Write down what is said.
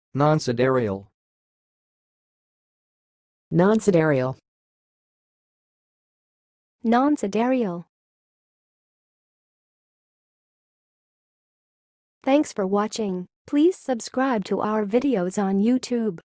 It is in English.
Nonsidereal. Nonsidereal. Nonsidereal. Thanks for watching. Please subscribe to our videos on YouTube.